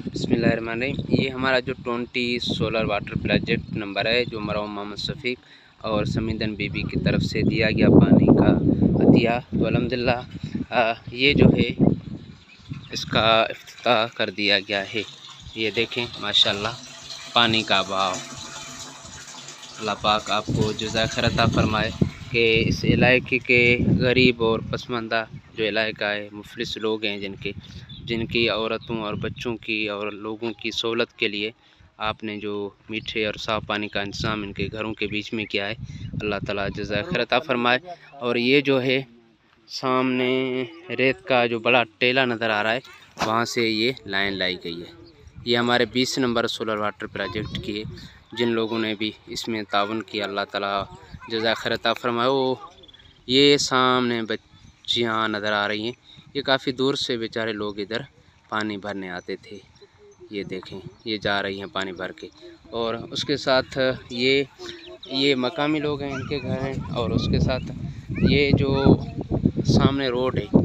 बिस्मिल्लाहिर्रहमानिर्रहीम। ये हमारा जो 20 सोलर वाटर प्रोजेक्ट नंबर है, जो मरहूम मोहम्मद शफीक और समीदन बीबी की तरफ से दिया गया पानी का अतिया। तो अल्हम्दुलिल्लाह ये जो है इसका इफ्तिताह कर दिया गया है। ये देखें माशाल्लाह पानी का बहाव। अल्लाह पाक आपको जज़ाए खैर अता फरमाए कि इस इलाके के गरीब और पसमानदा जो इलाका है, मुफलिस लोग हैं जिनकी औरतों और बच्चों की और लोगों की सहूलत के लिए आपने जो मीठे और साफ़ पानी का इंतज़ाम इनके घरों के बीच में किया है, अल्लाह ताला जज़ाए खैर अता फरमाए। और ये जो है सामने रेत का जो बड़ा टेला नज़र आ रहा है, वहाँ से ये लाइन लाई गई है। ये हमारे 20 नंबर सोलर वाटर प्रोजेक्ट की है। जिन लोगों ने भी इसमें ताउन किया, अल्लाह ताला जज़ाए खैर अता फरमाए। वो ये सामने बच्चियाँ नज़र आ रही हैं, ये काफ़ी दूर से बेचारे लोग इधर पानी भरने आते थे। ये देखें ये जा रही हैं पानी भर के। और उसके साथ ये मकामी लोग हैं, इनके घर हैं। और उसके साथ ये जो सामने रोड है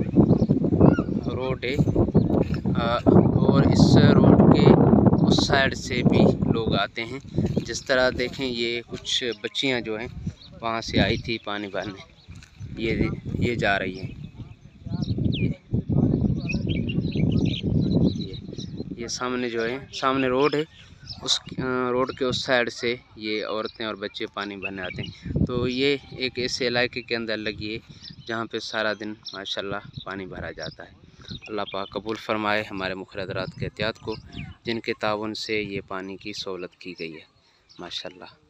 और इस रोड के उस साइड से भी लोग आते हैं। जिस तरह देखें ये कुछ बच्चियां जो हैं वहाँ से आई थी पानी भरने, ये जा रही हैं। ये सामने जो है सामने रोड है, उस रोड के उस साइड से ये औरतें और बच्चे पानी भरने आते हैं। तो ये एक ऐसे इलाके के अंदर लगी है जहाँ पे सारा दिन माशाल्लाह पानी भरा जाता है। अल्लाह पाक कबूल फरमाए हमारे मुखर हज़रात के एहतियात को, जिनके ताउन से ये पानी की सहूलत की गई है माशाल्लाह।